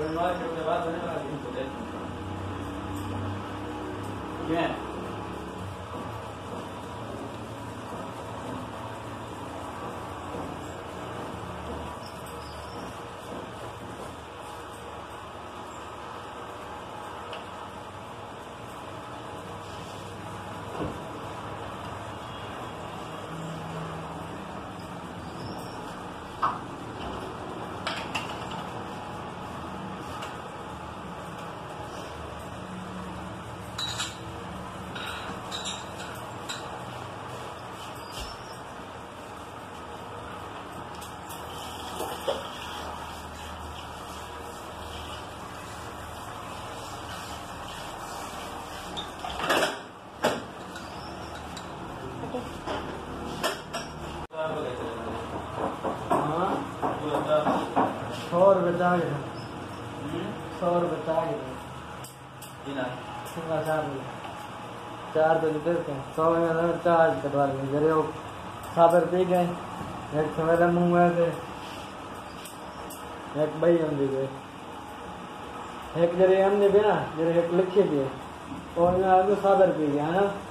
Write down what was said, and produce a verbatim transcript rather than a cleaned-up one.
परिवार के बाद होने वाला दिन को देख क्या सौ रुपये चार्ज है सौ रुपये चार्ज है चार तो देते हैं सौ में चार्ज कटवा देंगे जरे वो साबर पी गए एक सवेरे मुँह में थे एक भाई हम भी गए एक जरे हमने भी ना जरे एक लिखे दिए और आगे साबर पी गया है ना।